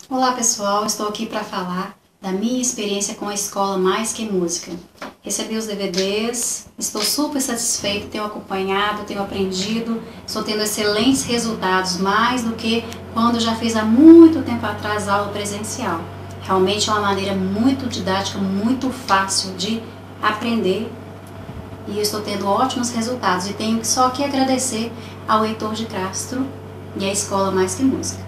Olá pessoal, estou aqui para falar da minha experiência com a Escola Mais Que Música. Recebi os DVDs, estou super satisfeita, tenho acompanhado, tenho aprendido, estou tendo excelentes resultados, mais do que quando já fiz há muito tempo atrás aula presencial. Realmente é uma maneira muito didática, muito fácil de aprender e eu estou tendo ótimos resultados e tenho só que agradecer ao Heitor de Castro e à Escola Mais Que Música.